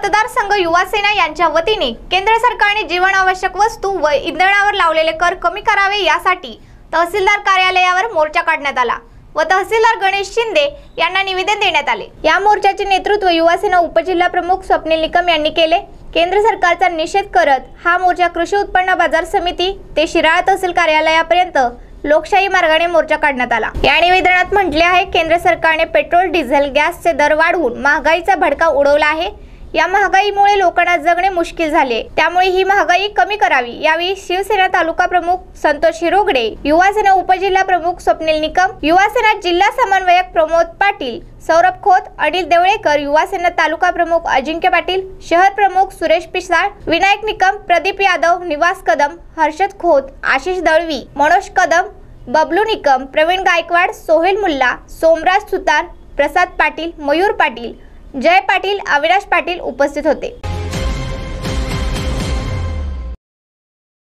मतदारसंघ युवा सेना यांच्या वतीने केंद्र सरकारने जीवनावश्यक वस्तू व इंधनावर लावलेले कर कमी करावे यासाठी तहसीलदार कार्यालयावर मोर्चा काढण्यात आला व तहसीलदार गणेश शिंदे यांना निवेदन देण्यात आले। या मोर्चाचे नेतृत्व युवा सेना उपजिल्हा प्रमुख स्वप्नील निकम यांनी केले। केंद्र सरकारचा निषेध करत हा मोर्चा कृषी उत्पन्न बाजार समिती ते शिराळा तहसील कार्यालयापर्यंत लोकशाही मार्गाने मोर्चा काढण्यात आला। या निवेदनात म्हटले आहे, केंद्र सरकारने पेट्रोल, डिझेल, गॅसचे दर वाढवून महागाईचा भडका उडवला आहे। या महागाईमुळे लोकांना जगणे मुश्किल झाले, त्यामुळे ही महागाई कमी करावी। यावेळी शिवसेना तालुका प्रमुख संतोष हिरोगडे, युवा सेना उपजिल्हा प्रमुख स्वप्नील निकम, युवा सेना जिल्हा समन्वयक प्रमोद पाटील, सौरभ खोत, अनिल देवळेकर, युवा सेना तालुका प्रमुख अजिंक्य पाटील, शहर प्रमुख सुरेश पिसाळ, विनायक निकम, प्रदीप यादव, निवास कदम, हर्षद खोत, आशिष दळवी, मनोज कदम, बबलू निकम, प्रवीण गायकवाड, सोहेल मुल्ला, सोमराज सुतार, प्रसाद पाटील, मयूर पाटील, जय पाटील, अविनाश पाटील उपस्थित होते।